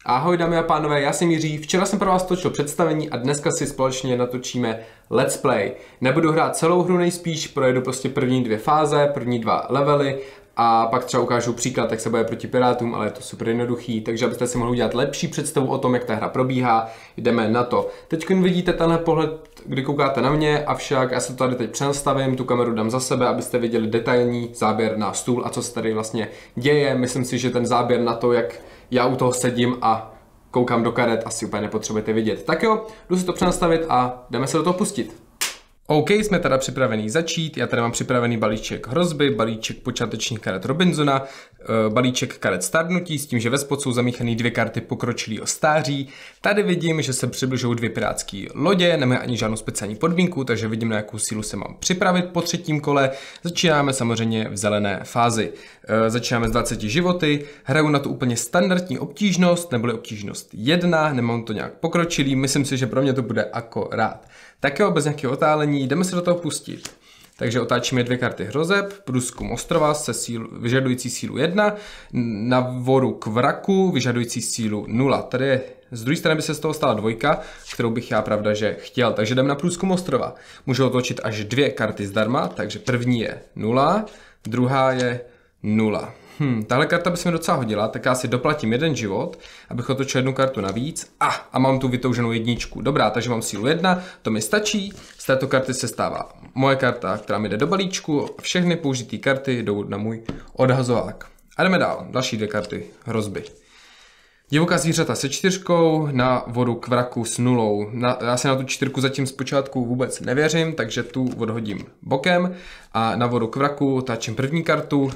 Ahoj dámy a pánové, já jsem Jiří, včera jsem pro vás točil představení a dneska si společně natočíme Let's Play. Nebudu hrát celou hru nejspíš, projedu prostě první dvě fáze, první dva levely a pak třeba ukážu příklad, jak se boje proti pirátům, ale je to super jednoduchý, takže abyste si mohli udělat lepší představu o tom, jak ta hra probíhá, jdeme na to. Teď vidíte tenhle pohled, kdy koukáte na mě, avšak já se to tady teď přenastavím, tu kameru dám za sebe, abyste viděli detailní záběr na stůl a co se tady vlastně děje. Myslím si, že ten záběr na to, jak já u toho sedím a koukám do karet, asi úplně nepotřebujete vidět. Tak jo, jdu si to přenastavit a jdeme se do toho pustit. OK, jsme teda připravený začít. Já tady mám připravený balíček hrozby, balíček počátečních karet Robinsona, balíček karet stárnutí s tím, že ve spod jsou zamíchané dvě karty pokročilého stáří. Tady vidím, že se přibližují dvě pirátské lodě, nemají ani žádnou speciální podmínku, takže vidím, na jakou sílu se mám připravit po třetím kole. Začínáme samozřejmě v zelené fázi. Začínáme s 20 životy, hraju na tu úplně standardní obtížnost, neboli obtížnost 1, nemám to nějak pokročilý, myslím si, že pro mě to bude akorát. Tak jo, bez nějakého otálení, jdeme se do toho pustit. Takže otáčíme dvě karty hrozeb, průzkum ostrova vyžadující sílu 1, na voru k vraku vyžadující sílu 0. Tady je, z druhé strany by se z toho stala dvojka, kterou bych já pravda, že chtěl. Takže jdeme na průzkum ostrova. Můžu otočit až dvě karty zdarma, takže první je 0, druhá je 0. Tahle karta by se mi docela hodila, tak já si doplatím jeden život, abych otočil jednu kartu navíc. A mám tu vytouženou jedničku. Dobrá, takže mám sílu 1, to mi stačí. Z této karty se stává moje karta, která mi jde do balíčku. Všechny použité karty jdou na můj odhazovák. A jdeme dál. Další dvě karty hrozby. Divoká zvířata se 4, na vodu k vraku s 0. Já si na tu 4 zatím zpočátku vůbec nevěřím, takže tu odhodím bokem. A na vodu k vraku otáčím první kartu.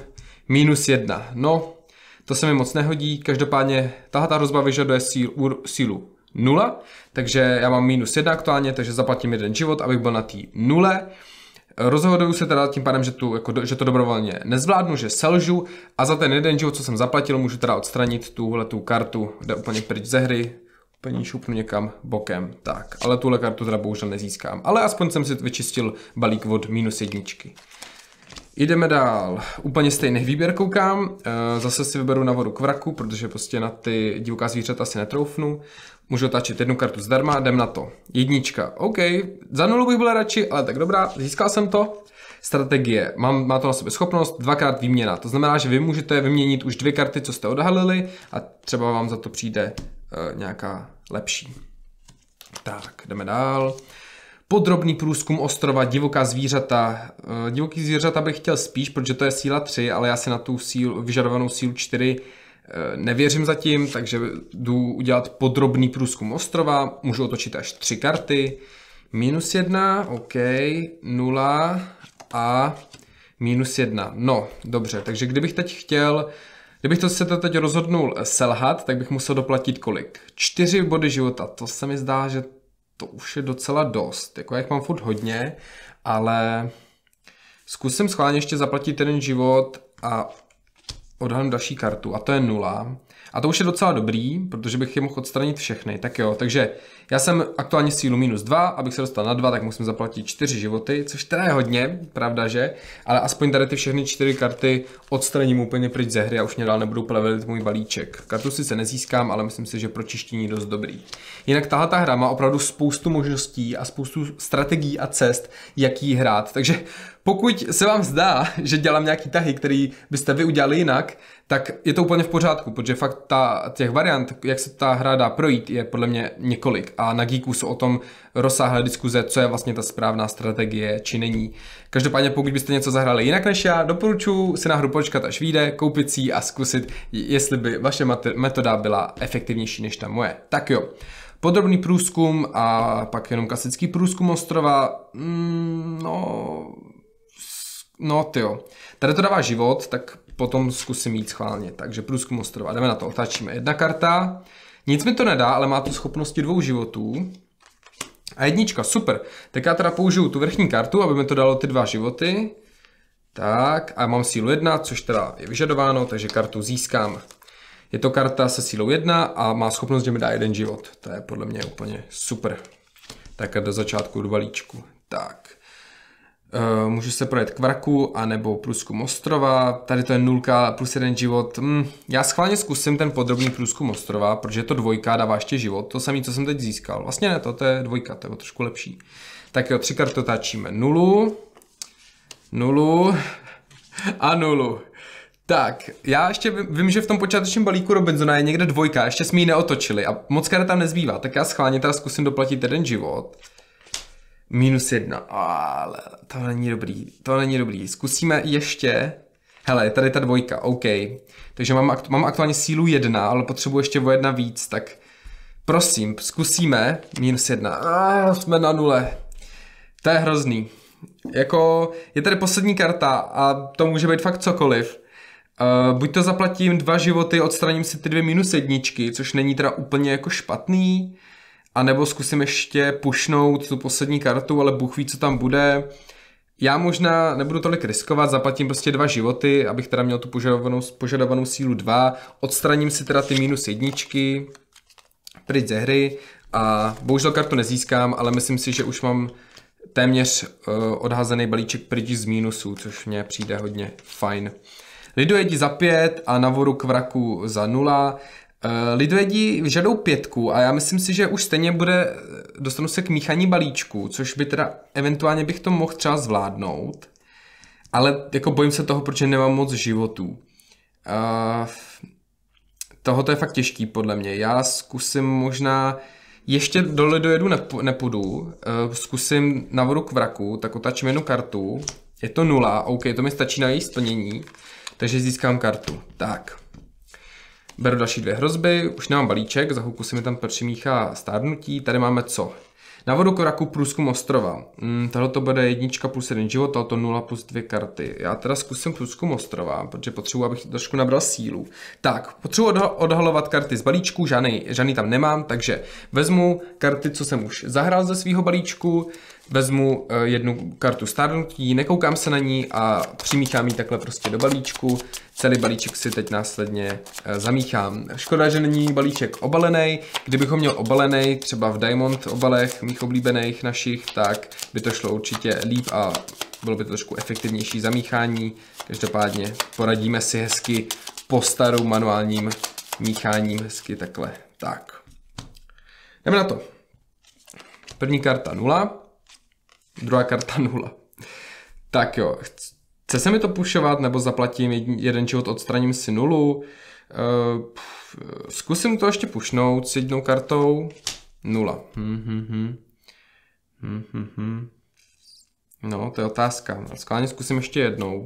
-1. No, to se mi moc nehodí, každopádně tahle hrozba vyžaduje sílu 0, takže já mám -1 aktuálně, takže zaplatím jeden život, abych byl na té 0. Rozhoduju se teda tím pádem, že to dobrovolně nezvládnu, že selžu a za ten jeden život, co jsem zaplatil, můžu teda odstranit tuhletu kartu, jde úplně pryč ze hry, úplně šupnu někam bokem, tak, ale tuhle kartu teda bohužel nezískám, ale aspoň jsem si vyčistil balík od -1. Jdeme dál. Úplně stejný výběr koukám. Zase si vyberu na vodu k vraku, protože prostě na ty divoká zvířata si netroufnu. Můžu otáčet jednu kartu zdarma, jdem na to. 1. OK, za 0 bych byl radši, ale tak dobrá, získal jsem to. Strategie. Má to na sobě schopnost, 2x výměna. To znamená, že vy můžete vyměnit už 2 karty, co jste odhalili a třeba vám za to přijde nějaká lepší. Tak, jdeme dál. Podrobný průzkum ostrova, divoká zvířata. Divoký zvířata bych chtěl spíš, protože to je síla 3, ale já si na tu vyžadovanou sílu 4 nevěřím zatím, takže jdu udělat podrobný průzkum ostrova. Můžu otočit až 3 karty. -1, OK, 0 a -1. No, dobře, takže kdybych to se teď rozhodnul selhat, tak bych musel doplatit kolik? 4 body života, to se mi zdá, že to už je docela dost, jako jak mám furt hodně, ale zkusím schválně ještě zaplatit jeden život a odhalím další kartu a to je 0. A to už je docela dobrý, protože bych je mohl odstranit všechny, tak jo, takže já jsem aktuálně sílu -2, abych se dostal na 2, tak musím zaplatit 4 životy, což teda je hodně, pravda, že? Ale aspoň tady ty všechny 4 karty odstraním úplně pryč ze hry a už mě dál nebudu plevelit můj balíček. Kartu sice nezískám, ale myslím si, že pro čištění je dost dobrý. Jinak tahle hra má opravdu spoustu možností a spoustu strategií a cest, jak jí hrát, takže pokud se vám zdá, že dělám nějaký tahy, který byste vy udělali jinak, tak je to úplně v pořádku, protože fakt těch variant, jak se ta hra dá projít, je podle mě několik. A na Geeku jsou o tom rozsáhlé diskuze, co je vlastně ta správná strategie, či není. Každopádně pokud byste něco zahráli jinak než já, doporučuji si na hru počkat, až vyjde, koupit si ji a zkusit, jestli by vaše metoda byla efektivnější než ta moje. Tak jo. Podrobný průzkum a pak jenom klasický průzkum ostrova, no tyjo. Tady to dává život, tak potom zkusím jít schválně. Takže průzkum ostrova. Jdeme na to, otáčíme. 1 karta. Nic mi to nedá, ale má tu schopnosti 2 životů. A 1, super. Tak já teda použiju tu vrchní kartu, aby mi to dalo ty 2 životy. Tak, a mám sílu 1, což teda je vyžadováno, takže kartu získám. Je to karta se sílou 1 a má schopnost, že mi dá 1 život. To je podle mě úplně super. Tak do začátku do balíčku. Tak. Můžu se projet k vraku, anebo průzkum ostrova. Tady to je 0 plus 1 život. Já schválně zkusím ten podrobný průzkum ostrova, protože je to 2, dává ještě život. To samé, co jsem teď získal. Vlastně ne, to je 2, to je trošku lepší. Tak jo, 3 karty otáčíme. 0, 0 a 0. Tak, já ještě vím, že v tom počátečním balíku Robinsona je někde 2, ještě jsme ji neotočili a moc karet tam nezbývá, tak já schválně teda zkusím doplatit 1 život. -1, ale to není dobrý, to není dobrý. Zkusíme ještě, hele, je tady ta 2, OK. Takže mám aktuálně sílu 1, ale potřebuji ještě o 1 víc, tak prosím, zkusíme -1. Jsme na 0. To je hrozný. Jako, je tady poslední karta a to může být fakt cokoliv. Buď to zaplatím 2 životy, odstraním si ty 2 -1, což není teda úplně jako špatný, a nebo zkusím ještě pushnout tu poslední kartu, ale Bůh ví, co tam bude. Já možná nebudu tolik riskovat, zaplatím prostě 2 životy, abych teda měl tu požadovanou sílu 2, odstraním si teda ty -1, pryč ze hry a bohužel kartu nezískám, ale myslím si, že už mám téměř odhazený balíček pryč z mínusů, což mně přijde hodně fajn. Lidojedi za 5 a na voru k vraku za 0. Lidojedi vyžadou 5 a já myslím si, že už stejně dostanu se k míchaní balíčku, což by teda eventuálně bych to mohl třeba zvládnout, ale jako bojím se toho, protože nemám moc životů. Tohoto je fakt těžký podle mě. Já zkusím možná, ještě do lidojedu nepůjdu, zkusím na voru k vraku, tak otáčím 1 kartu, je to 0, OK, to mi stačí na její splnění, takže získám kartu. Tak. Beru další 2 hrozby, už nemám balíček, za chvilku se mi tam přimíchá stárnutí, tady máme co? Na vodu k vraku průzkum ostrova. Tohle to bude 1 plus 1 život, tohle 0 plus 2 karty. Já teda zkusím průzkum ostrova, protože potřebuji, abych trošku nabral sílu. Tak, potřebuji odhalovat karty z balíčku, žádný tam nemám, takže vezmu karty, co jsem už zahrál ze svého balíčku, vezmu 1 kartu stárnutí, nekoukám se na ní a přimíchám ji takhle prostě do balíčku. Celý balíček si teď následně zamíchám. Škoda, že není balíček obalený. Kdybych ho měl obalený, třeba v Diamond obalech, mých oblíbených našich, tak by to šlo určitě líp a bylo by to trošku efektivnější zamíchání. Každopádně poradíme si hezky po starou manuálním mícháním, hezky takhle. Tak. Jdeme na to. První karta 0. Druhá karta 0. Tak jo, chce se mi to pušovat, nebo zaplatím 1 život, odstraním si 0. Zkusím to ještě pušnout s 1 kartou. 0. No, to je otázka. Skláně zkusím ještě jednou.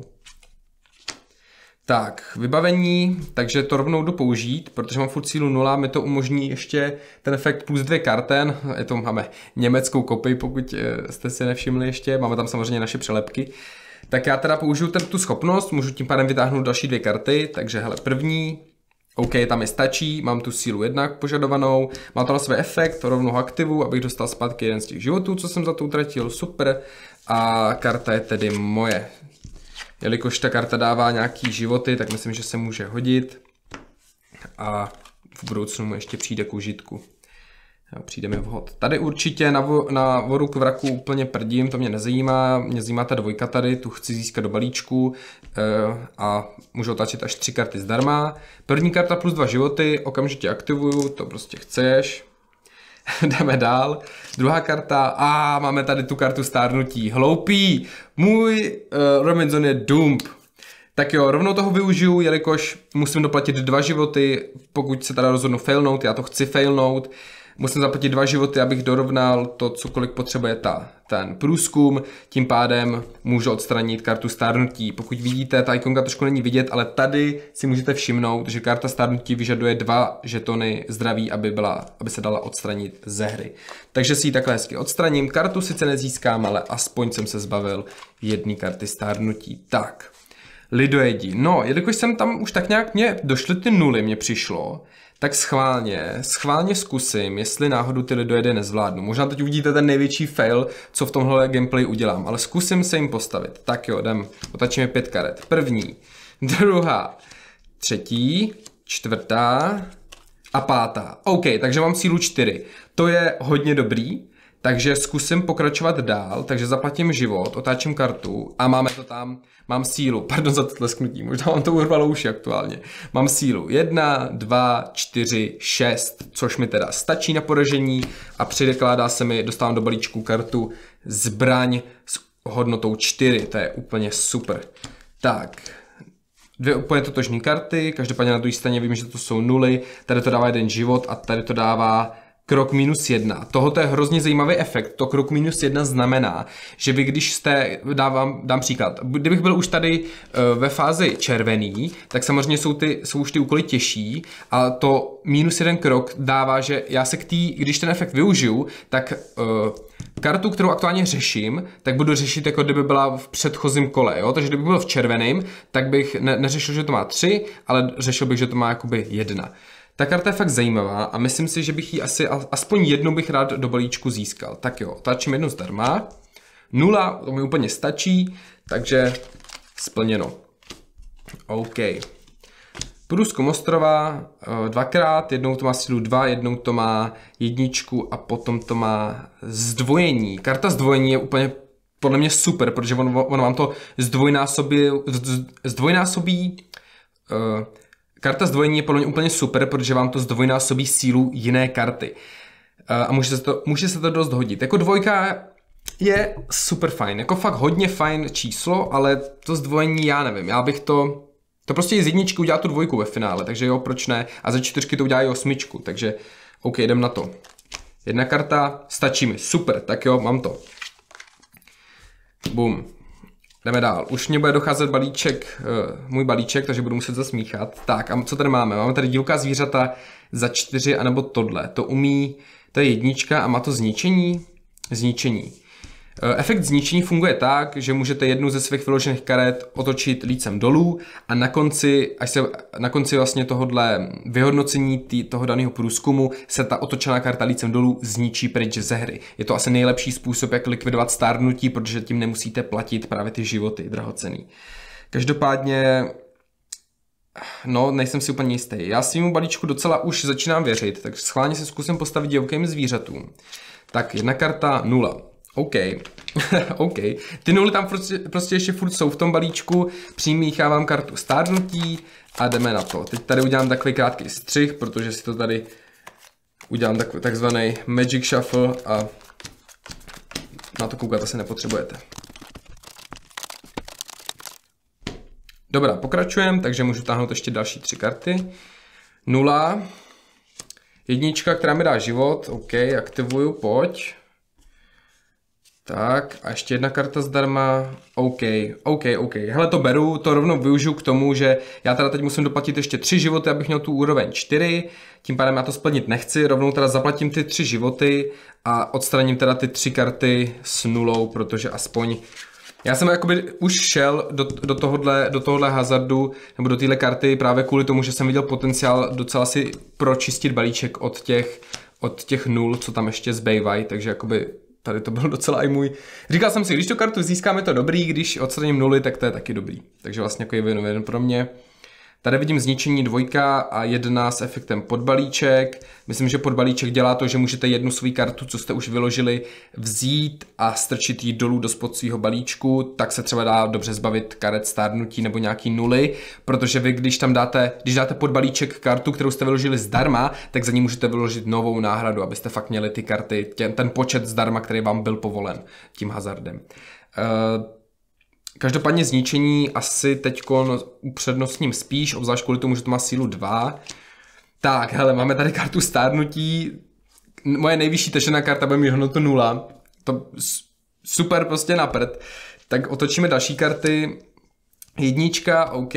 Tak, vybavení, takže to rovnou jdu použít, protože mám furt sílu 0, mi to umožní ještě ten efekt plus 2 karten, máme německou kopii, pokud jste si nevšimli ještě, máme tam samozřejmě naše přelepky. Tak já teda použiju tu schopnost, můžu tím pádem vytáhnout další 2 karty, takže hele, první, OK, tam mi stačí, mám tu sílu 1 požadovanou, mám tam své efekt, rovnou ho aktivu, abych dostal zpátky 1 z těch životů, co jsem za to utratil, super, a karta je tedy moje. Jelikož ta karta dává nějaký životy, tak myslím, že se může hodit a v budoucnu mu ještě přijde k užitku. Přijde mi vhod. Tady určitě na voru k vraku úplně prdím, to mě nezajímá. Mě zajímá ta 2 tady, tu chci získat do balíčku a můžu otáčet až 3 karty zdarma. První karta plus 2 životy, okamžitě aktivuju, to prostě chceš. Jdeme dál. Druhá karta, máme tady tu kartu stárnutí. Hloupý, můj Robinson je dump. Tak jo, rovnou toho využiju, jelikož musím doplatit 2 životy, pokud se teda rozhodnu failnout, já to chci failnout. Musím zaplatit 2 životy, abych dorovnal to, cokoliv potřebuje ten průzkum. Tím pádem můžu odstranit kartu stárnutí. Pokud vidíte, ta ikonka trošku není vidět, ale tady si můžete všimnout, že karta stárnutí vyžaduje 2 žetony zdraví, aby se dala odstranit ze hry. Takže si ji takhle hezky odstraním. Kartu sice nezískám, ale aspoň jsem se zbavil 1 karty stárnutí. Tak, lidojedi. No, jelikož jsem tam už tak nějak došly ty 0, mně přišlo, tak schválně zkusím, jestli náhodou ty lidojedy nezvládnu. Možná teď uvidíte ten největší fail, co v tomhle gameplay udělám, ale zkusím se jim postavit. Tak jo, otačíme 5 karet. První, druhá, třetí, čtvrtá a 5. OK, takže mám sílu 4. To je hodně dobrý. Takže zkusím pokračovat dál, takže zaplatím život, otáčím kartu a máme to tam, mám sílu, pardon za to tlesknutí, možná vám to urvalo uši aktuálně. Mám sílu 1, 2, 4, 6, což mi teda stačí na poražení a přidekládá se mi, dostávám do balíčku kartu zbraň s hodnotou 4, to je úplně super. Tak, dvě úplně totožné karty, každopádně na druhé straně vím, že to jsou nuly, tady to dává jeden život a tady to dává krok -1. Tohoto je hrozně zajímavý efekt. To krok -1 znamená, že vy když jste, dám příklad, kdybych byl už tady ve fázi červený, tak samozřejmě jsou už ty úkoly těžší a to -1 krok dává, že já se když ten efekt využiju, tak kartu, kterou aktuálně řeším, tak budu řešit, jako kdyby byla v předchozím kole, jo? Takže kdyby byl v červeném, tak bych neřešil, že to má 3, ale řešil bych, že to má jakoby 1. Ta karta je fakt zajímavá a myslím si, že bych ji asi aspoň jednu bych rád do balíčku získal. Tak jo, táčím jednu zdarma. 0, to mi úplně stačí, takže splněno. OK. Průzkum ostrova dvakrát, jednou to má sílu 2, jednou to má 1 a potom to má zdvojení. Karta zdvojení je úplně podle mě super, protože on vám to zdvojnásobí. Karta zdvojení je podle mě úplně super, protože vám to zdvojnásobí sílu jiné karty. A může se to dost hodit. Jako 2 je super fajn, jako fakt hodně fajn číslo, ale to zdvojení já nevím, já bych to prostě z 1 udělá tu 2 ve finále, takže jo, proč ne? A ze 4 to udělá i 8, takže OK, jdem na to. 1 karta, stačí mi, super, tak jo, mám to. Bum. Jdeme dál. Už mě bude docházet můj balíček, takže budu muset zasmíchat. Tak a co tady máme? Máme tady divoká zvířata za 4, anebo tohle. To je 1 a má to zničení. Efekt zničení funguje tak, že můžete jednu ze svých vyložených karet otočit lícem dolů a na konci vlastně tohohle vyhodnocení toho daného průzkumu se ta otočená karta lícem dolů zničí pryč ze hry. Je to asi nejlepší způsob, jak likvidovat stárnutí, protože tím nemusíte platit právě ty životy drahocenný. Každopádně, no, nejsem si úplně jistý. Já svýmu balíčku docela už začínám věřit, takže schválně se zkusím postavit divokým zvířatům. Tak 1 karta 0. OK. OK. Ty nuly tam prostě ještě furt jsou v tom balíčku. Přimíchávám kartu stárnutí a jdeme na to. Teď tady udělám takový krátký střih, protože si to tady udělám takzvaný Magic Shuffle a na to koukat asi nepotřebujete. Dobrá, pokračujeme, takže můžu táhnout ještě další 3 karty. 0. 1, která mi dá život. OK, aktivuju, pojď. Tak a ještě 1 karta zdarma, OK. Hele, to beru, to rovnou využiju k tomu, že já teda teď musím doplatit ještě 3 životy, abych měl tu úroveň 4, tím pádem já to splnit nechci, rovnou teda zaplatím ty 3 životy a odstraním teda ty 3 karty s 0, protože aspoň já jsem jakoby už šel do tohohle hazardu, nebo do téhle karty právě kvůli tomu, že jsem viděl potenciál docela si pročistit balíček od těch 0, co tam ještě zbývají, takže jakoby tady to byl docela i můj. Říkal jsem si, když tu kartu získáme, to dobrý, když odstraním 0, tak to je taky dobrý. Takže vlastně jako je win-win pro mě. Tady vidím zničení 2 a 1 s efektem podbalíček. Myslím, že podbalíček dělá to, že můžete jednu svou kartu, co jste už vyložili, vzít a strčit ji dolů do spod svého balíčku, tak se třeba dá dobře zbavit karet stárnutí nebo nějaký 0, protože vy, když dáte pod balíček kartu, kterou jste vyložili zdarma, tak za ní můžete vyložit novou náhradu, abyste fakt měli ty karty, ten počet zdarma, který vám byl povolen tím hazardem. Každopádně zničení asi teďko upřednostním spíš, obzvlášť kvůli tomu, že to má sílu 2. Tak, hele, máme tady kartu stárnutí. Moje nejvyšší tažená karta bude mít hodnotu 0. To super prostě na prd. Tak otočíme další karty. 1, OK.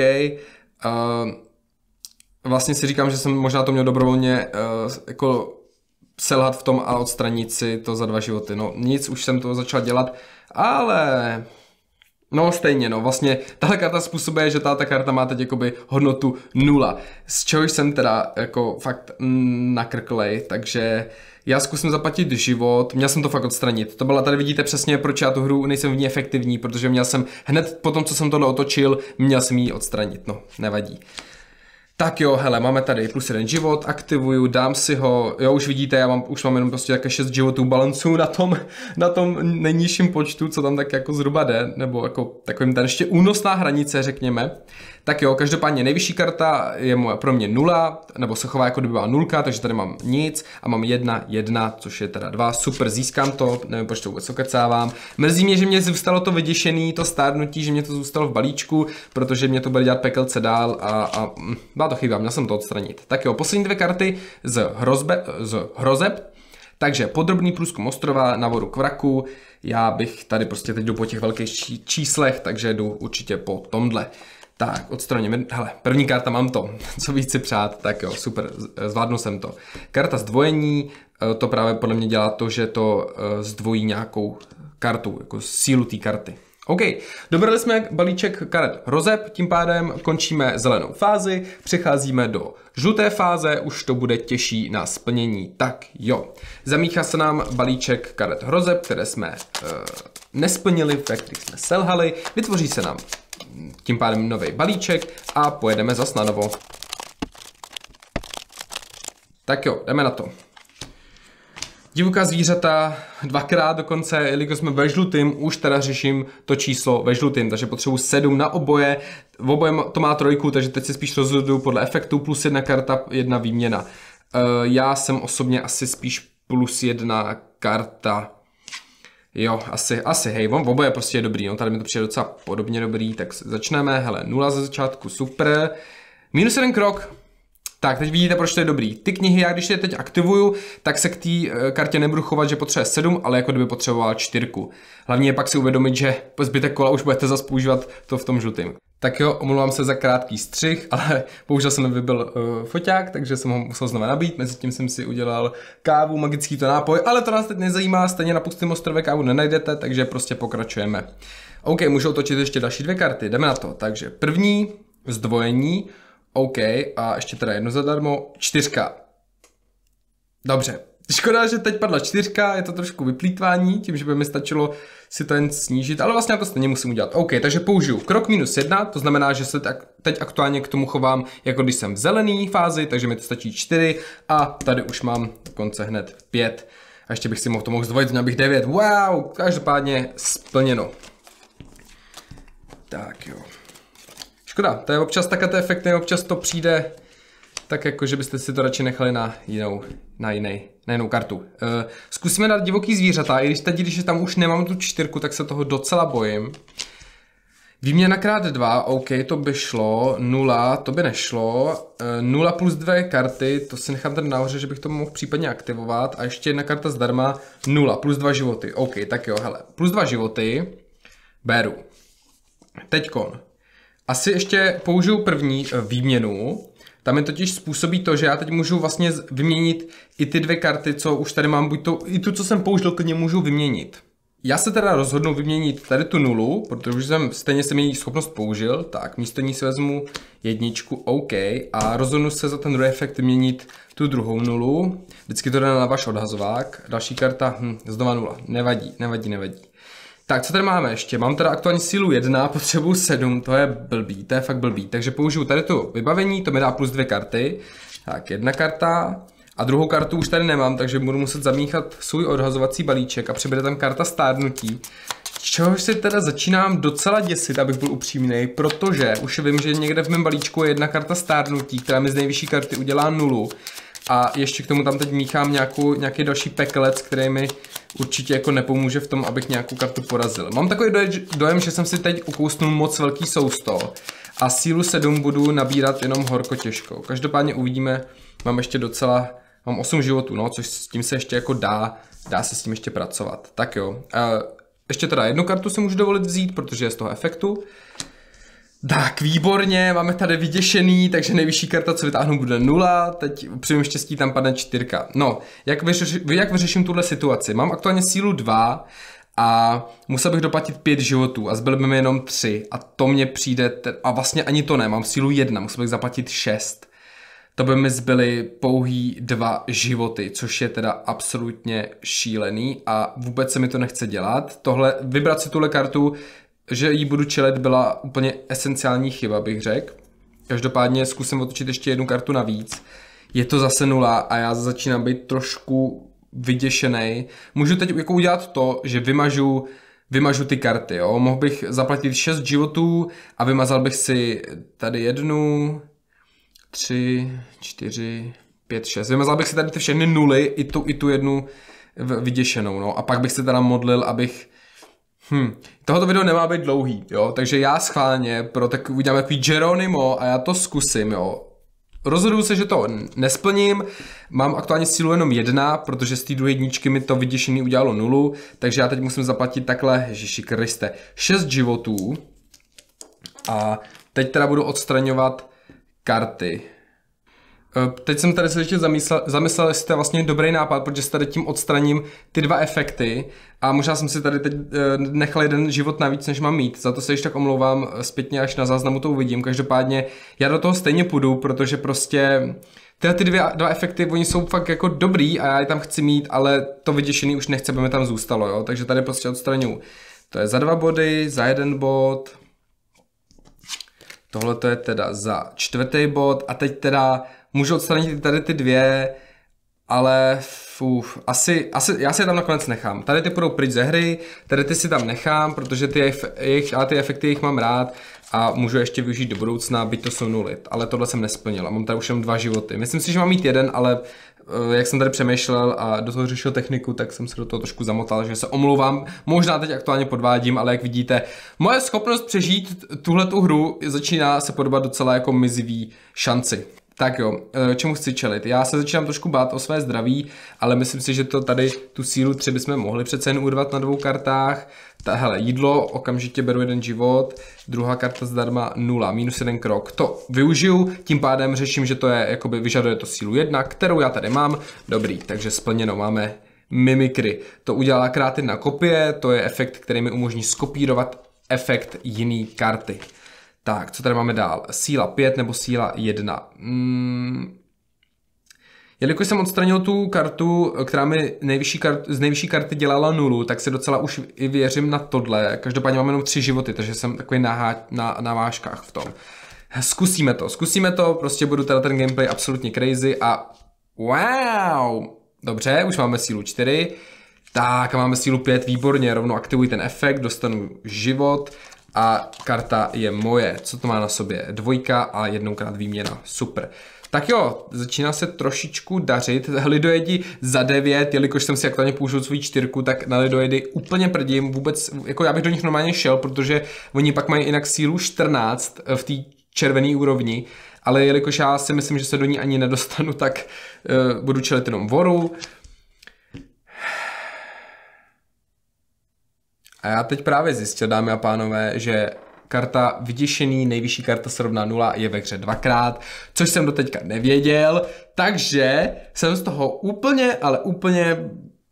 Vlastně si říkám, že jsem možná to měl dobrovolně jako selhat v tom a odstranit si to za 2 životy. No nic, už jsem to začal dělat, ale no stejně, no vlastně tahle karta způsobuje, že tato karta má teď jakoby hodnotu 0, z čehož jsem teda jako fakt nakrklej, takže já zkusím zaplatit život, měl jsem to fakt odstranit. To byla, tady vidíte přesně, proč já tu hru nejsem v ní efektivní, protože měl jsem hned po tom, co jsem tohle otočil, měl jsem ji odstranit, no nevadí. Tak jo, hele, máme tady plus 1 život, aktivuju, dám si ho, jo, už vidíte, už mám jenom prostě také 6 životů balancu na tom nejnižším počtu, co tam tak jako zhruba jde, nebo jako takovým ten ještě únosná hranice, řekněme. Tak jo, každopádně nejvyšší karta je pro mě 0, nebo se chová jako kdyby byla 0, takže tady mám nic a mám 1, 1, což je teda 2, super, získám to, nevím, proč to vůbec okecávám. Mrzí mě, že mě zůstalo to vyděšený, to stárnutí, že mě to zůstalo v balíčku, protože mě to bude dělat pekelce dál a byla to chyba, měl jsem to odstranit. Tak jo, poslední 2 karty z hrozeb. Takže podrobný průzkum ostrova, na vodu k vraku, já bych tady prostě teď jdu po těch velkých číslech, takže jdu určitě po tomhle. Tak, odstraníme, hele, první karta, mám to, co víc si přát, tak jo, super, zvládnu jsem to. Karta zdvojení, to právě podle mě dělá to, že to zdvojí nějakou kartu, jako sílu té karty. OK, dobrali jsme balíček karet hrozeb, tím pádem končíme zelenou fázi, přecházíme do žluté fáze, už to bude těžší na splnění. Tak jo, zamíchá se nám balíček karet hrozeb, které jsme nesplnili, ve kterých jsme selhali, vytvoří se nám tím pádem nový balíček a pojedeme zas na novo. Tak jo, jdeme na to. Divoká zvířata, 2krát dokonce, jelikož jsme ve žlutým, už teda řeším to číslo ve žlutým, takže potřebuji 7 na oboje, v oboje to má 3, takže teď se spíš rozhoduju podle efektu, plus 1 karta, 1 výměna. Já jsem osobně asi spíš plus 1 karta. Jo, asi, hej, v oboje prostě je dobrý, no, tady mi to přijde docela podobně dobrý, tak začneme, hele, 0 ze začátku, super, minus 1 krok. Tak, teď vidíte, proč to je dobrý. Ty knihy, já když je teď aktivuju, tak se k té kartě nebudu chovat, že potřebuje 7, ale jako kdyby potřeboval 4. Hlavně je pak si uvědomit, že po zbytek kola už budete zase používat to v tom žlutém. Tak jo, omlouvám se za krátký střih, ale bohužel jsem nevybil foťák, takže jsem ho musel znovu nabít. Mezitím jsem si udělal kávu, magický to nápoj, ale to nás teď nezajímá, stejně na pustém ostrově kávu nenajdete, takže prostě pokračujeme. OK, můžu otočit ještě další 2 karty, jdeme na to. Takže první, zdvojení. OK, a ještě teda jedno zadarmo, 4. Dobře, škoda, že teď padla 4, je to trošku vyplýtvání, tím, že by mi stačilo si to jen snížit, ale vlastně já to stejně musím udělat. OK, takže použiju krok minus 1, to znamená, že se teď aktuálně k tomu chovám, jako když jsem v zelený fázi, takže mi to stačí 4 a tady už mám dokonce hned 5. A ještě bych si to mohl zdvojit, měl bych 9, wow, každopádně splněno. Tak jo. Škoda, to je občas takové efekty, občas to přijde tak jako, že byste si to radši nechali na jinou kartu. Zkusíme dát divoký zvířata, i když tam už nemám tu 4, tak se toho docela bojím. Výměna krát 2, OK, to by šlo, 0, to by nešlo, 0 plus 2 karty, to si nechám tady nahoře, že bych to mohl případně aktivovat a ještě jedna karta zdarma, 0 plus 2 životy, OK, tak jo, hele, plus 2 životy, beru. Teďkon. Asi ještě použiju první výměnu, tam je totiž způsobí to, že já teď můžu vlastně vyměnit i ty 2 karty, co už tady mám, buď to, i tu, co jsem použil, klidně můžu vyměnit. Já se teda rozhodnu vyměnit tady tu 0, protože jsem stejně jsem její schopnost použil, tak místo ní si vezmu 1, OK, a rozhodnu se za ten druhý efekt vyměnit tu druhou 0, vždycky to jde na váš odhazovák, další karta, znova 0, nevadí. Tak, co tady máme ještě? Mám teda aktuální sílu 1, potřebuji 7, to je blbý, to je fakt blbý. Takže použiju tady tu vybavení, to mi dá plus 2 karty. Tak, 1 karta a druhou kartu už tady nemám, takže budu muset zamíchat svůj odhazovací balíček a přibude tam karta stárnutí. Čehož si teda začínám docela děsit, abych byl upřímnej, protože už vím, že někde v mém balíčku je 1 karta stárnutí, která mi z nejvyšší karty udělá 0. A ještě k tomu tam teď míchám nějaký další pekelec, který mi určitě jako nepomůže v tom, abych nějakou kartu porazil. Mám takový dojem, že jsem si teď ukousnul moc velký sousto a sílu 7 budu nabírat jenom horko těžko. Každopádně uvidíme, mám 8 životů, no, což s tím se ještě jako dá se s tím ještě pracovat. Tak jo, ještě teda 1 kartu si můžu dovolit vzít, protože je z toho efektu. Tak, výborně, máme tady vyděšený, takže nejvyšší karta, co vytáhnu, bude 0, teď při mém štěstí tam padne 4. No, jak vyřeším tuhle situaci? Mám aktuálně sílu 2 a musel bych doplatit 5 životů a zbyly by mi jenom 3 a to mně přijde, a vlastně ani to ne, mám sílu 1, musel bych zaplatit 6. To by mi zbyly pouhý 2 životy, což je teda absolutně šílený a vůbec se mi to nechce dělat. Vybrat si tuhle kartu, že jí budu čelit, byla úplně esenciální chyba, bych řekl. Každopádně zkusím otočit ještě jednu kartu navíc. Je to zase 0 a já začínám být trošku vyděšenej. Můžu teď jako udělat to, že vymažu ty karty, jo. Mohl bych zaplatit 6 životů a vymazal bych si tady 1, 3, 4, 5, 6. Vymazal bych si tady ty všechny nuly i tu jednu vyděšenou, no. A pak bych se teda modlil, abych... Tohoto video nemá být dlouhý, jo. Takže já schválně udělám takový Geronimo a já to zkusím, jo. Rozhoduju se, že to nesplním, mám aktuálně sílu jenom 1, protože z té druhé jedničky mi to vyděšený udělalo 0, takže já teď musím zaplatit takhle, Ježiši Kriste, 6 životů a teď teda budu odstraňovat karty. Teď jsem tady se ještě zamyslel, jestli to je vlastně dobrý nápad, protože se tady tím odstraním ty 2 efekty a možná jsem si tady teď nechal 1 život navíc, než mám mít. Za to se ještě tak omlouvám, zpětně až na záznamu to uvidím. Každopádně já do toho stejně půjdu, protože prostě tyhle ty 2 efekty, oni jsou fakt jako dobrý a já je tam chci mít, ale to vyděšený už nechce, aby mi tam zůstalo, jo. Takže tady prostě odstraňuji. To je za 2 body, za 1 bod. Tohle to je teda za 4. bod a teď teda můžu odstranit tady ty 2, ale asi já si je tam nakonec nechám. Tady ty půjdou pryč ze hry, tady ty si tam nechám, protože ty efekty jich mám rád a můžu ještě využít do budoucna, byť to jsou 0. Ale tohle jsem nesplnil a mám tady už jenom 2 životy. Myslím si, že mám mít 1, ale jak jsem tady přemýšlel a do toho řešil techniku, tak jsem se do toho trošku zamotal, že se omlouvám. Možná teď aktuálně podvádím, ale jak vidíte, moje schopnost přežít tuhletu hru začíná se podobat docela jako mizivý šanci. Tak jo, čemu chci čelit? Já se začínám trošku bát o své zdraví, ale myslím si, že to tady tu sílu 3 bychom mohli přece jen urvat na 2 kartách. Hele, jídlo, okamžitě beru 1 život, druhá karta zdarma 0, -1 krok. To využiju, tím pádem řeším, že to je, jakoby vyžaduje to sílu 1, kterou já tady mám. Dobrý, takže splněno, máme mimikry. To udělá krát 1 kopie, to je efekt, který mi umožní skopírovat efekt jiný karty. Tak, co tady máme dál? Síla 5 nebo síla 1? Jelikož jsem odstranil tu kartu, která mi z nejvyšší karty dělala 0, tak si docela už i věřím na tohle. Každopádně mám jenom 3 životy, takže jsem takový na vážkách v tom. Zkusíme to, prostě budu teda ten gameplay absolutně crazy a wow! Dobře, už máme sílu 4. Tak a máme sílu 5, výborně, rovnou aktivuji ten efekt, dostanu život. A karta je moje. Co to má na sobě? 2 a 1krát výměna. Super. Tak jo, začíná se trošičku dařit. Lidojedi za 9, jelikož jsem si aktuálně použil svůj 4, tak na lidojedy úplně prdím. Vůbec, jako já bych do nich normálně šel, protože oni pak mají jinak sílu 14 v té červené úrovni. Ale jelikož já si myslím, že se do ní ani nedostanu, tak budu čelit jenom voru. A já teď právě zjistil, dámy a pánové, že karta vyděšený, nejvyšší karta se rovná 0 je ve hře 2krát, což jsem doteďka nevěděl, takže jsem z toho úplně, ale úplně,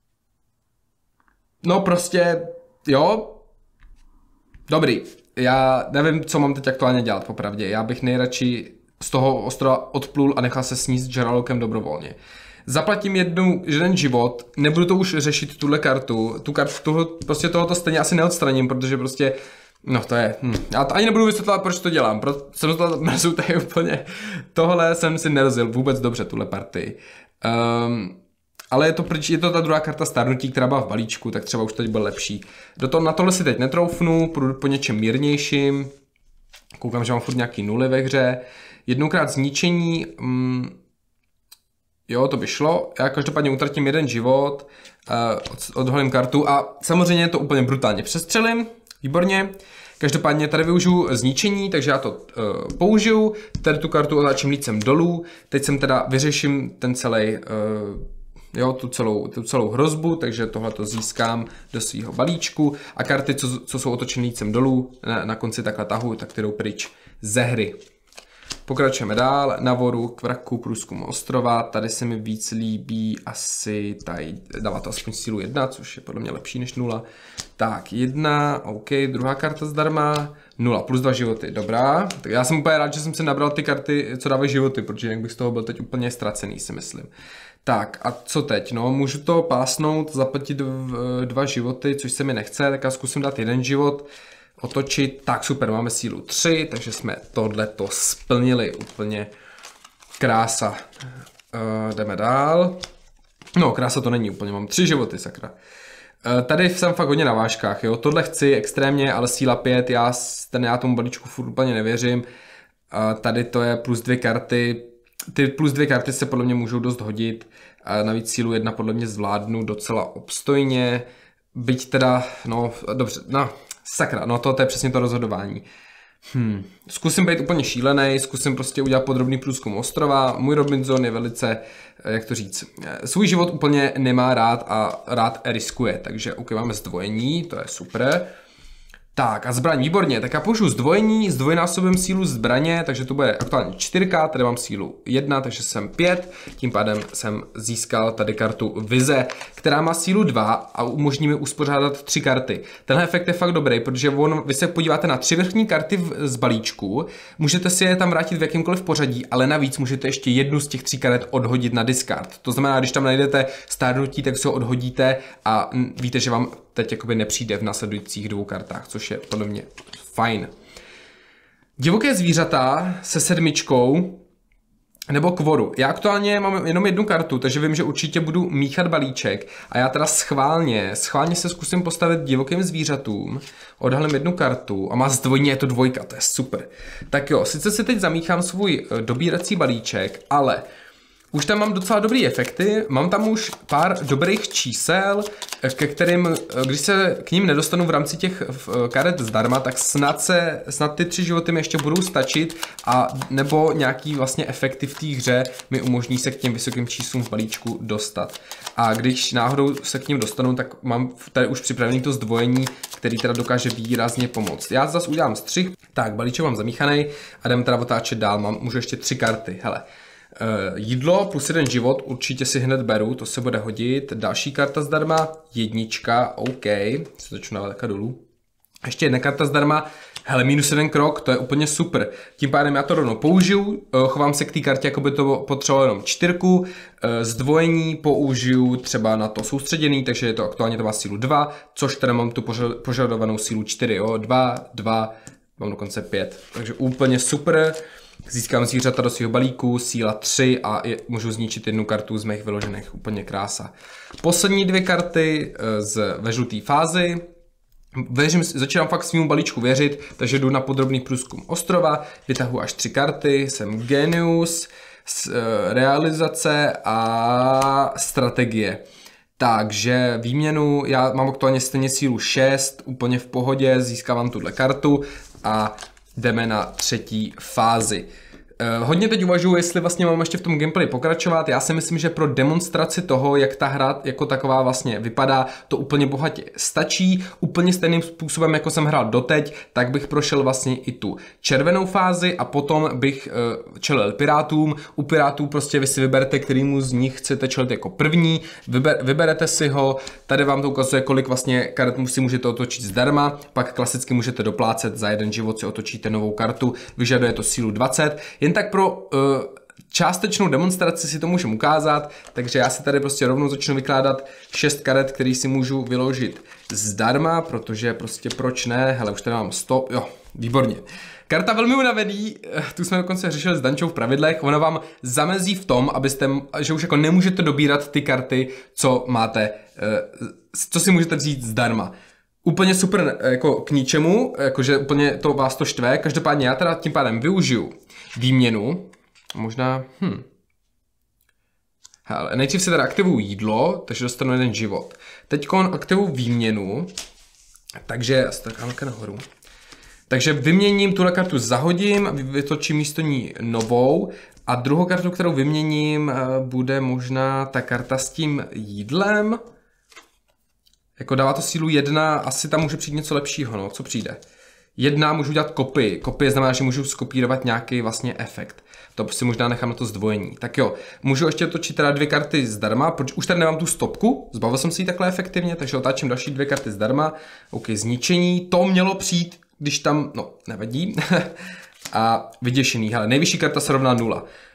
no prostě, jo, dobrý. Já nevím, co mám teď aktuálně dělat, popravdě. Já bych nejradši z toho ostrova odplul a nechal se sníst žralokem dobrovolně. Zaplatím jeden život, nebudu to už řešit tuhle kartu, prostě tohoto stejně asi neodstraním, protože prostě, no to je, já to ani nebudu vysvětlovat, proč to dělám, jsem to mrzutý úplně, tohle jsem si nerozil vůbec dobře, tuhle partii. Ale je to ta druhá karta stárnutí, která byla v balíčku, tak třeba už teď byl lepší. Na tohle si teď netroufnu, půjdu po něčem mírnějším, koukám, že mám furt nějaký 0 ve hře, 1krát zničení, jo, to by šlo. Já každopádně utratím 1 život, odholím kartu a samozřejmě to úplně brutálně přestřelím. Výborně. Každopádně tady využiju zničení, takže já to použiju. Tady tu kartu otáčím lícem dolů. Teď jsem teda vyřeším ten celý, tu celou hrozbu, takže tohle to získám do svého balíčku. A karty, co jsou otočené lícem dolů, na konci takhle tahu, tak ty jdou pryč ze hry. Pokračujeme dál, na vodu, k vraku, průzkumu ostrova, tady se mi víc líbí asi, tady dává to aspoň sílu 1, což je podle mě lepší než 0. Tak 1, OK, druhá karta zdarma, 0 plus 2 životy, dobrá. Tak já jsem úplně rád, že jsem si nabral ty karty, co dávají životy, protože jinak bych z toho byl teď úplně ztracený, si myslím. Tak a co teď, no můžu to pásnout, zaplatit 2 životy, což se mi nechce, tak já zkusím dát 1 život. otočit. Tak super, máme sílu 3, takže jsme tohleto splnili, úplně krása. Jdeme dál. No, krása to není úplně, mám 3 životy, sakra. Tady jsem fakt hodně na vážkách, jo. Tohle chci extrémně, ale síla 5, já tomu balíčku furt úplně nevěřím. Tady to je plus 2 karty. Ty plus 2 karty se podle mě můžou dost hodit. Navíc sílu 1 podle mě zvládnu docela obstojně. Byť teda, no dobře, no sakra, no to je přesně to rozhodování. Zkusím být úplně šílený, zkusím prostě udělat podrobný průzkum ostrova. Můj Robinson je velice, jak to říct, svůj život úplně nemá rád a rád riskuje, takže OK, máme zdvojení, to je super. Tak a zbraň, výborně, tak já použiju zdvojení, zdvojnásobím sílu zbraně, takže to bude aktuálně 4, tady mám sílu 1, takže jsem 5, tím pádem jsem získal tady kartu Vize, která má sílu 2 a umožní mi uspořádat 3 karty. Tenhle efekt je fakt dobrý, protože vy se podíváte na 3 vrchní karty z balíčku, můžete si je tam vrátit v jakýmkoliv pořadí, ale navíc můžete ještě jednu z těch 3 karet odhodit na discard. To znamená, když tam najdete stárnutí, tak si ho odhodíte a víte, že vám teď jakoby nepřijde v následujících 2 kartách, což je podle mě fajn. Divoké zvířata se 7 nebo kvoru. Já aktuálně mám jenom 1 kartu, takže vím, že určitě budu míchat balíček a já teda schválně se zkusím postavit divokým zvířatům, odhalím 1 kartu a má zdvojně, je to 2, to je super. Tak jo, sice si teď zamíchám svůj dobírací balíček, ale už tam mám docela dobrý efekty, mám tam už pár dobrých čísel, ke kterým, když se k ním nedostanu v rámci těch karet zdarma, tak snad ty 3 životy mi ještě budou stačit a nebo nějaký vlastně efekty v té hře mi umožní se k těm vysokým číslům v balíčku dostat. A když náhodou se k ním dostanu, tak mám tady už připravený to zdvojení, který teda dokáže výrazně pomoct. Já zase udělám střih, tak balíček mám zamíchaný a jdeme teda otáčet dál, můžu ještě 3 karty, hele. Jídlo plus 1 život určitě si hned beru, to se bude hodit. Další karta zdarma, 1, OK, se začnu dávat takhle dolů. Ještě 1 karta zdarma, hele, minus 1 krok, to je úplně super. Tím pádem já to rovnou použiju, chovám se k té kartě, jako by to potřebovalo jenom 4, zdvojení použiju třeba na to soustředěný, takže je to aktuálně to má sílu 2, což teda mám tu požadovanou sílu 4, jo, 2, mám dokonce 5, takže úplně super. Získám zvířata do svého balíku, síla 3 a můžu zničit 1 kartu z mých vyložených, úplně krása. Poslední 2 karty ve žluté fázi. Začínám fakt svýmu balíčku věřit, takže jdu na podrobný průzkum ostrova, vytahuji až 3 karty, jsem genius, realizace a strategie. Takže výměnu, já mám aktuálně stejně sílu 6, úplně v pohodě, získávám tuhle kartu a jdeme na 3. fázi. Hodně teď uvažuji, jestli vlastně mám ještě v tom gameplay pokračovat. Já si myslím, že pro demonstraci toho, jak ta hra jako taková vlastně vypadá, to úplně bohatě stačí. Úplně stejným způsobem, jako jsem hrál doteď, tak bych prošel vlastně i tu červenou fázi a potom bych čelil pirátům. U pirátů prostě vy si vyberete, kterýmu z nich chcete čelit jako první, vyberete si ho, tady vám to ukazuje, kolik vlastně karet si můžete otočit zdarma, pak klasicky můžete doplácet, za 1 život si otočíte novou kartu, vyžaduje to sílu 20. Jen tak pro částečnou demonstraci si to můžu ukázat, takže já si tady prostě rovnou začnu vykládat 6 karet, který si můžu vyložit zdarma, protože prostě proč ne, hele už tady mám 100, jo, výborně. Karta velmi unavený, tu jsme dokonce řešili s Dančou v pravidlech, ona vám zamezí v tom, že už jako nemůžete dobírat ty karty, co máte, co si můžete vzít zdarma. Úplně super jako k ničemu, jakože úplně to vás to štve, každopádně já teda tím pádem využiju výměnu, možná, hele, nejdřív si teda aktivuju jídlo, takže dostanu 1 život. Teďko aktivuju výměnu, takže, takhle nahoru. Takže vyměním tuhle kartu, zahodím, vytočím místo ní novou a druhou kartu, kterou vyměním, bude možná ta karta s tím jídlem. Jako dává to sílu 1, asi tam může přijít něco lepšího, no, co přijde. 1 můžu dělat kopii. Kopie znamená, že můžu skopírovat nějaký vlastně efekt. To si možná nechám na to zdvojení. Tak jo, můžu ještě točit teda 2 karty zdarma, protože už tady nemám tu stopku, zbavil jsem si ji takhle efektivně, takže otáčím další 2 karty zdarma. OK, zničení, to mělo přijít, když tam, no, nevadí. A vyděšený, hele, nejvyšší karta se rovná 0.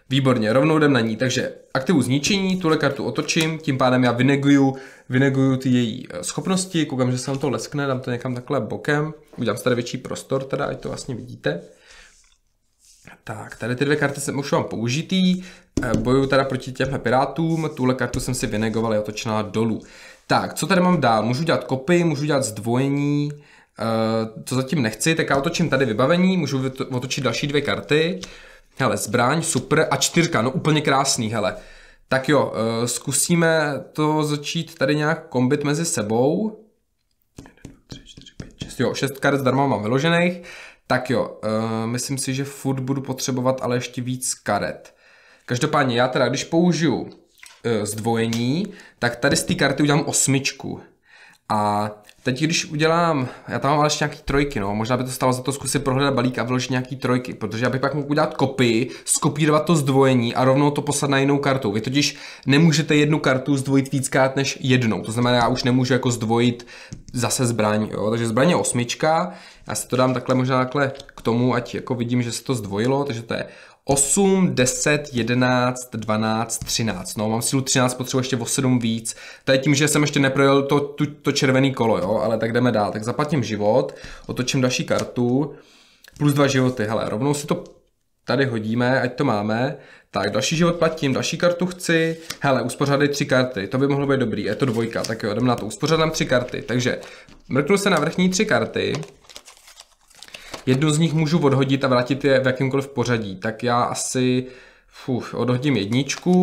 Výborně, rovnou jdem na ní, takže aktivu zničení, tuhle kartu otočím, tím pádem já vyneguju ty její schopnosti, koukám, že se nám to leskne, dám to někam takhle bokem, udělám si tady větší prostor, teda, ať to vlastně vidíte. Tak, tady ty dvě karty už mám použitý, bojuju teda proti těmhle pirátům, tuhle kartu jsem si vynegoval, je otočená dolů. Tak, co tady mám dál? Můžu dělat kopy, můžu dělat zdvojení, co zatím nechci, tak já otočím tady vybavení, můžu otočit další dvě karty. Hele, zbraň, super, a 4, no úplně krásný, hele. Tak jo, zkusíme to začít tady nějak kombit mezi sebou. 1, 2, 3, 4, 5, 6, jo, 6 karet zdarma mám vyložených. Tak jo, myslím si, že furt budu potřebovat ale ještě víc karet. Každopádně já teda, když použiju zdvojení, tak tady z té karty udělám 8. A teď, když udělám, já tam mám ale ještě nějaký 3, no, možná by to stalo za to zkusit prohledat balík a vyložit nějaký 3, protože já bych pak mohl udělat kopii, skopírovat to zdvojení a rovnou to poslat na jinou kartu. Vy totiž nemůžete jednu kartu zdvojit víckrát než jednou, to znamená, já už nemůžu jako zdvojit zase zbraň, jo, takže zbraň je 8, já si to dám takhle možná takhle k tomu, ať jako vidím, že se to zdvojilo, takže to je 8, 10, 11, 12, 13. No, mám sílu 13, potřebuji ještě o 7 víc. To je tím, že jsem ještě neprojel to červený kolo, jo, ale tak jdeme dál. Tak zaplatím život, otočím další kartu, plus 2 životy. Hele, rovnou si to tady hodíme, ať to máme. Tak, další život platím, další kartu chci. Hele, uspořádej 3 karty, to by mohlo být dobrý, je to 2, tak jo, jdem na to. Uspořádám 3 karty, takže mrknu se na vrchní 3 karty. Jednu z nich můžu odhodit a vrátit je v jakýmkoliv pořadí. Tak já asi odhodím 1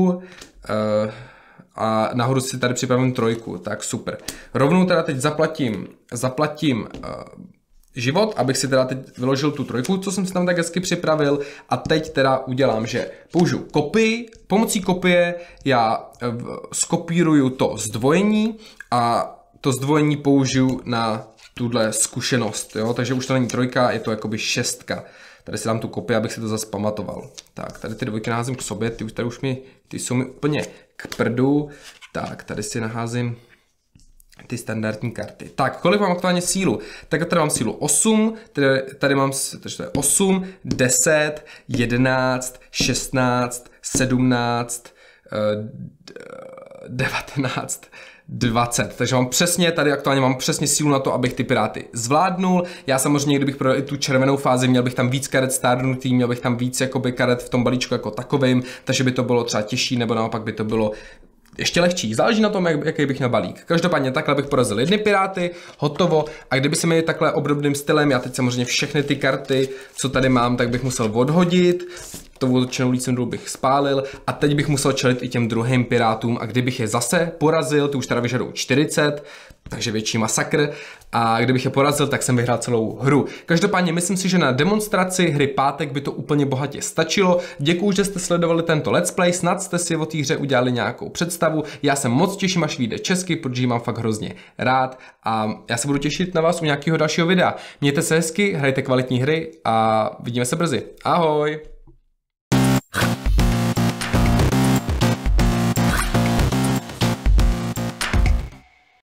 a nahoru si tady připravím 3. Tak super. Rovnou teda teď zaplatím život, abych si teda teď vyložil tu 3, co jsem si tam tak hezky připravil. A teď teda udělám, že použiju kopii. Pomocí kopie já skopíruju to zdvojení a to zdvojení použiju na tuhle zkušenost, jo? Takže už to není 3, je to jakoby 6. Tady si dám tu kopii, abych si to zase pamatoval. Tak, tady ty 2 naházím k sobě, ty jsou mi úplně k prdu. Tak, tady si naházím ty standardní karty. Tak, kolik mám aktuálně sílu? Tak tady mám sílu 8, tady mám, takže to je 8, 10, 11, 16, 17, 19, 20, takže mám přesně, tady aktuálně mám přesně sílu na to, abych ty piráty zvládnul. Já samozřejmě, kdybych projel i tu červenou fázi, měl bych tam víc karet stárnutý, měl bych tam víc jakoby karet v tom balíčku jako takovým, takže by to bylo třeba těžší, nebo naopak by to bylo ještě lehčí. Záleží na tom, jaký bych měl balík. Každopádně takhle bych porazil 1 piráty, hotovo. A kdyby se měli takhle obdobným stylem, já teď samozřejmě všechny ty karty, co tady mám, tak bych musel odhodit. To otočenou lícem důl bych spálil a teď bych musel čelit i těm druhým pirátům a kdybych je zase porazil, ty už teda vyžadou 40, takže větší masakr a kdybych je porazil, tak jsem vyhrál celou hru. Každopádně myslím si, že na demonstraci hry Pátek by to úplně bohatě stačilo. Děkuju, že jste sledovali tento let's play, snad jste si o té hře udělali nějakou představu. Já se moc těším, až vyjde česky, protože ji mám fakt hrozně rád a já se budu těšit na vás u nějakého dalšího videa. Mějte se hezky, hrajte kvalitní hry a vidíme se brzy. Ahoj!